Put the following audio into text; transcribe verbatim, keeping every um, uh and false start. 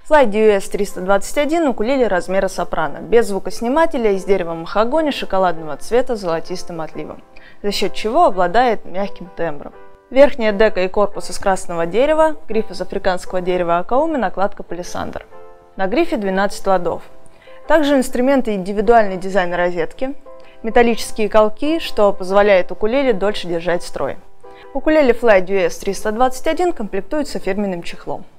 Fly ди ю эс триста двадцать один укулеле размера сопрано, без звукоснимателя, из дерева махагони шоколадного цвета с золотистым отливом, за счет чего обладает мягким тембром. Верхняя дека и корпус из красного дерева, гриф из африканского дерева акауми, накладка палисандр. На грифе двенадцать ладов. Также инструменты индивидуальный дизайн розетки, металлические колки, что позволяет укулеле дольше держать строй. Укулеле Fly ди ю эс триста двадцать один комплектуется фирменным чехлом.